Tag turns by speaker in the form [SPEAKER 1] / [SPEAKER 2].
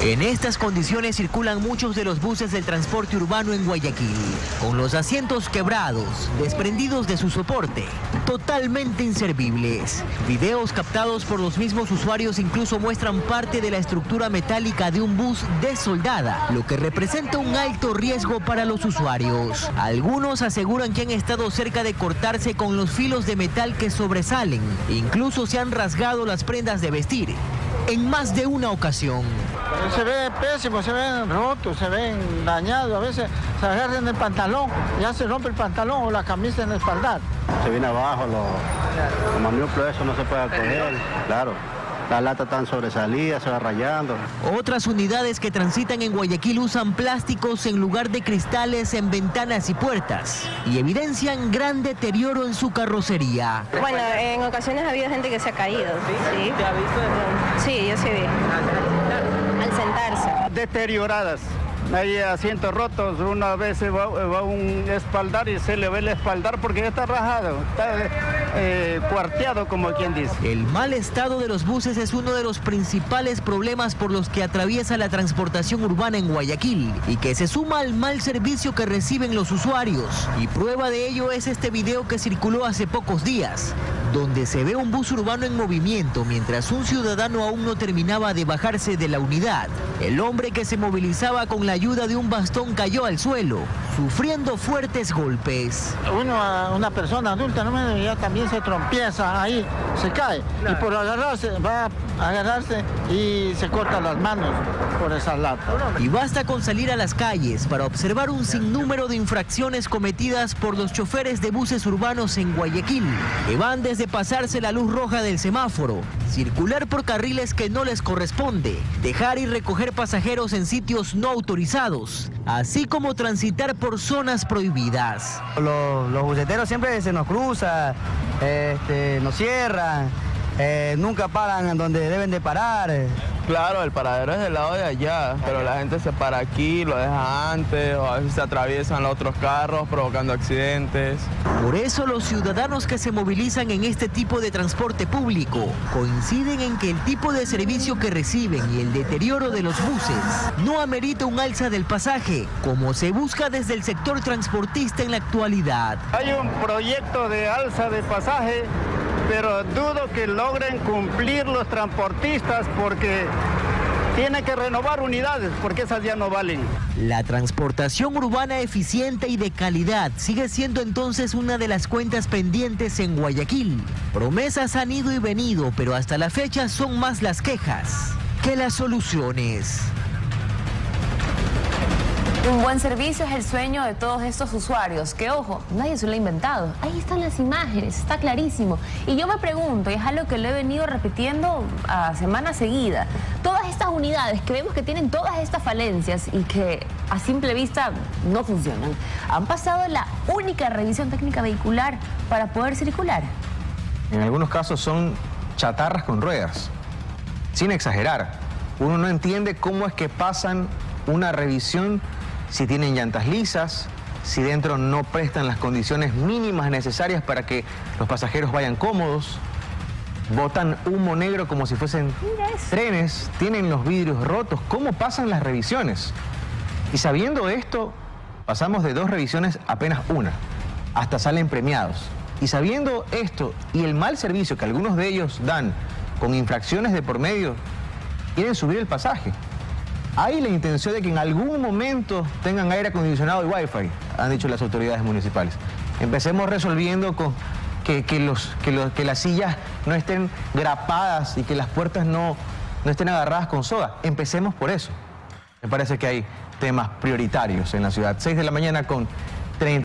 [SPEAKER 1] En estas condiciones circulan muchos de los buses del transporte urbano en Guayaquil, con los asientos quebrados, desprendidos de su soporte, totalmente inservibles. Videos captados por los mismos usuarios incluso muestran parte de la estructura metálica de un bus desoldada, lo que representa un alto riesgo para los usuarios. Algunos aseguran que han estado cerca de cortarse con los filos de metal que sobresalen. Incluso se han rasgado las prendas de vestir en más de una ocasión.
[SPEAKER 2] Se ve pésimo, se ven rotos, se ven dañados, a veces se agarran el pantalón, ya se rompe el pantalón o la camisa en el espaldar.
[SPEAKER 3] Se viene abajo, los maniobros, eso no se puede coger, claro. La lata están sobresalida, se va rayando.
[SPEAKER 1] Otras unidades que transitan en Guayaquil usan plásticos en lugar de cristales en ventanas y puertas y evidencian gran deterioro en su carrocería.
[SPEAKER 4] Bueno, en ocasiones ha habido gente que se ha caído. ¿Sí? ¿Te ha visto? Sí, yo sí vi. Al sentarse.
[SPEAKER 3] Deterioradas. Hay asientos rotos, una vez va a un espaldar y se le ve el espaldar porque ya está rajado, está cuarteado como quien dice.
[SPEAKER 1] El mal estado de los buses es uno de los principales problemas por los que atraviesa la transportación urbana en Guayaquil y que se suma al mal servicio que reciben los usuarios. Y prueba de ello es este video que circuló hace pocos días, donde se ve un bus urbano en movimiento mientras un ciudadano aún no terminaba de bajarse de la unidad. El hombre que se movilizaba con la ayuda de un bastón cayó al suelo, sufriendo fuertes golpes.
[SPEAKER 2] Una persona adulta ¿no? Ya también se trompieza ahí, se cae, claro. Y por agarrarse, va a agarrarse y se corta las manos por esa lata.
[SPEAKER 1] Y basta con salir a las calles para observar un sinnúmero de infracciones cometidas por los choferes de buses urbanos en Guayaquil, que van desde pasarse la luz roja del semáforo, circular por carriles que no les corresponde, dejar y recoger pasajeros en sitios no autorizados, así como transitar por zonas prohibidas.
[SPEAKER 5] Los buseteros siempre se nos cruzan, nos cierran, nunca paran donde deben de parar.
[SPEAKER 6] Claro, el paradero es del lado de allá, pero la gente se para aquí, lo deja antes, o a veces se atraviesan los otros carros provocando accidentes.
[SPEAKER 1] Por eso los ciudadanos que se movilizan en este tipo de transporte público coinciden en que el tipo de servicio que reciben y el deterioro de los buses no amerita un alza del pasaje, como se busca desde el sector transportista en la actualidad.
[SPEAKER 3] Hay un proyecto de alza de pasaje, pero dudo que logren cumplir los transportistas porque tienen que renovar unidades porque esas ya no valen.
[SPEAKER 1] La transportación urbana eficiente y de calidad sigue siendo entonces una de las cuentas pendientes en Guayaquil. Promesas han ido y venido, pero hasta la fecha son más las quejas que las soluciones.
[SPEAKER 7] Un buen servicio es el sueño de todos estos usuarios, que ojo, nadie se lo ha inventado. Ahí están las imágenes, está clarísimo. Y yo me pregunto, y es algo que lo he venido repitiendo a semana seguida, todas estas unidades que vemos que tienen todas estas falencias y que a simple vista no funcionan, ¿han pasado la única revisión técnica vehicular para poder circular?
[SPEAKER 8] En algunos casos son chatarras con ruedas, sin exagerar. Uno no entiende cómo es que pasan una revisión si tienen llantas lisas, si dentro no prestan las condiciones mínimas necesarias para que los pasajeros vayan cómodos, botan humo negro como si fuesen trenes, tienen los vidrios rotos. ¿Cómo pasan las revisiones? Y sabiendo esto, pasamos de 2 revisiones a apenas una, hasta salen premiados. Y sabiendo esto y el mal servicio que algunos de ellos dan con infracciones de por medio, quieren subir el pasaje. Hay la intención de que en algún momento tengan aire acondicionado y wifi, han dicho las autoridades municipales. Empecemos resolviendo con que las sillas no estén grapadas y que las puertas no estén agarradas con soga. Empecemos por eso. Me parece que hay temas prioritarios en la ciudad. 6 de la mañana con 30.